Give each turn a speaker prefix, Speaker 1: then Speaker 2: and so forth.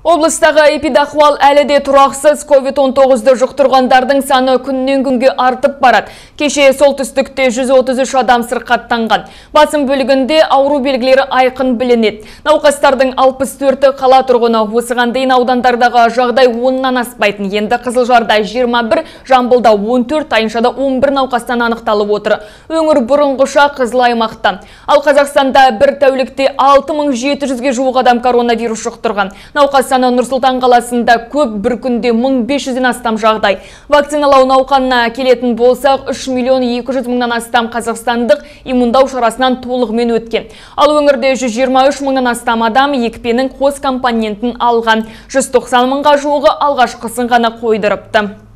Speaker 1: Облыстағы эпидахуал әлі де тұрақсыз. COVID-19-ді жұқтырғандардың саны күннен күнге артып барады. Кеше солтүстікте 133 адам сырқаттанған. Басым бөлігінде ауру белгілері айқын білінеді. Науқастардың 64-і қала тұрғыны. Осыған дейін аудандардағы жағдай 10-нан аспайтын. Енді Қызылжарда 21, Жамбылда 14, Тайыншада 11 науқастан анықталып отыр. Өңір бұрынғыша қызыл аймақта. Ал Қазақстанда бір тәулікте 6700-ге жуық адам коронавирус жұқтырған. Науқас саны Нұр-Сұлтан қаласында көп, бір күнде 1500-ден астам жағдай. Вакциналау науқанына келетін болсақ, 3.200.000-нан астам қазақстандық иммундау шарасынан толығымен өткен. Ал өңірде 123.000-нан астам адам екпенің қос компонентін алған. 190.000-ға жуығы алғашқысын ғана қойдырыпты.